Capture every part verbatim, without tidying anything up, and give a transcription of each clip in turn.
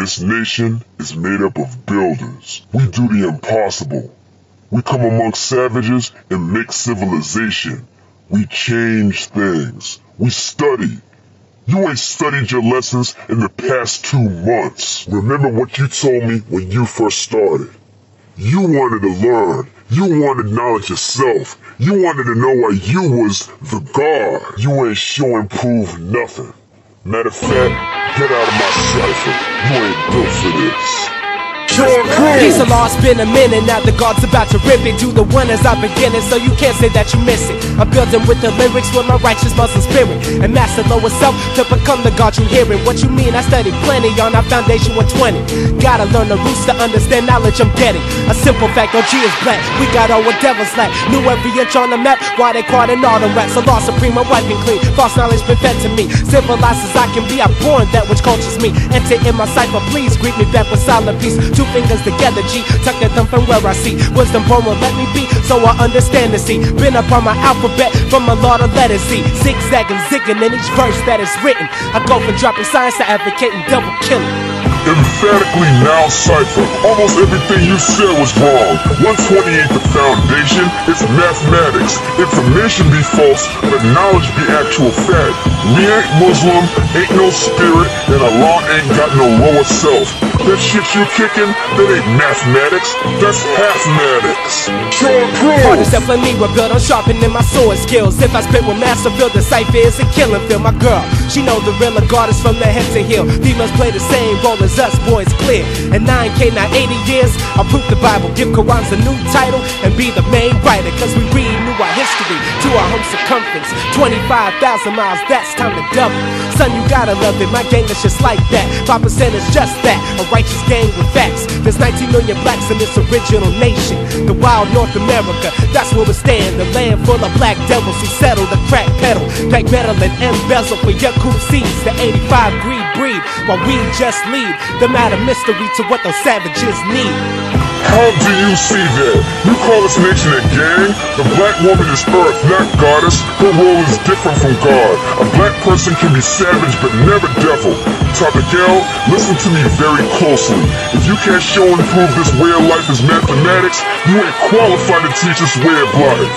This nation is made up of builders. We do the impossible. We come amongst savages and make civilization. We change things. We study. You ain't studied your lessons in the past two months. Remember what you told me when you first started. You wanted to learn. You wanted knowledge yourself. You wanted to know why you was the God. You ain't showing proof nothing. Matter of fact, get out of my cipher. You ain't built for this. Peace of law, it's been a minute, now the God's about to rip it. Do the one as I begin it, so you can't say that you miss it. I'm building with the lyrics with my righteous Muslim spirit, and master lower self to become the God you hearing. What you mean? I studied plenty on our foundation one twenty. Gotta learn the roots to understand knowledge I'm getting. A simple fact, O G is black, we got all what devils lack. Knew every inch on the map, why they caught in all the rats. A law supreme, I'm wiping clean, false knowledge been fed to me. Civilized as I can be, I'm born that which cultures me. Enter in my cipher, please greet me back with silent peace. Two fingers together, G, tuck that thumb from where I see. Wisdom born will let me be, so I understand to see. Been up on my alphabet from a lot of letters Z. Zigzagging, zigging in each verse that is written. I go from dropping science to advocating double killing. Emphatically now, Cipher. Almost everything you said was wrong. one twenty ain't the foundation, it's mathematics. Information be false, but knowledge be actual fact. We ain't Muslim, ain't no spirit, and Allah ain't got no lower self. That shit you kicking, that ain't mathematics, that's half-matics. Show and prove. Artists that flame me were built on sharpening my sword skills. If I spit with master, build the cipher is a killing feel. My girl, she know the real goddess from the head to heel. Females play the same role as us, boys clear. And nine K, now eighty years, I'll proof the Bible, give Qurans a new title, and be the main writer. Cause we read new our history to our home circumference. twenty-five thousand miles, that's time to double. Son, you gotta love it, my gang is just like that. five percent is just that, a righteous gang with facts. There's nineteen million blacks in this original nation. The wild North America, that's where we stand. The land full of black devils who settle the crack pedal. Black metal and embezzle for your cool seeds. The eighty-five greed breed, while we just lead them out of mystery to what those savages need. How do you see that? You call this nation a gang? The black woman is earth, not goddess. Her role is different from God. A black person can be savage but never devil. Topic L, listen to me very closely. If you can't show and prove this way of life is mathematics, you ain't qualified to teach this way of life.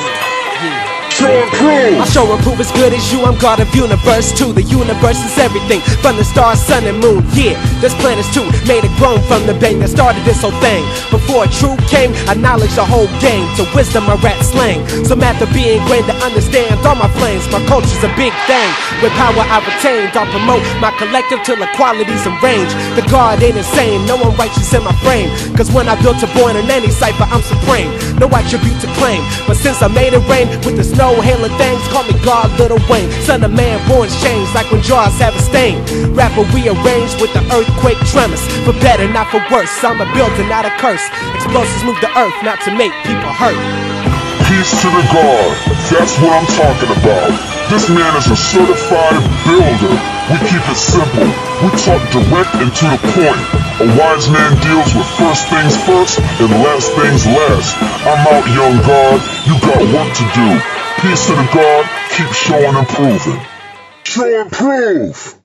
Show and prove. I'll show and prove as good as you, I'm God of universe too. The universe is everything, from the stars, sun and moon. Yeah, there's planets too, made it grown from the bang that started this whole thing. Before truth came, I knowledge the whole game. To wisdom I rap slang, so math to be ingrained to understand all my flames. My culture's a big thing, with power I retained. I'll promote my collective till equality's in range. The God ain't insane, no one righteous in my frame. Cause when I built a born in any cipher, I'm supreme. No attribute to claim, but since I made it rain with the snow hailing things, call me God, Little Wayne. Son of man, born changed like when jars have a stain. Rapper rearranged with the earthquake tremors, for better, not for worse. I'm a builder, not a curse. Explosives move the earth, not to make people hurt. Peace to the God, that's what I'm talking about. This man is a certified builder. We keep it simple, we talk direct and to the point. A wise man deals with first things first and last things last. I'm out, young God, you got work to do. Peace to the God, keep showing and proving. Show and prove!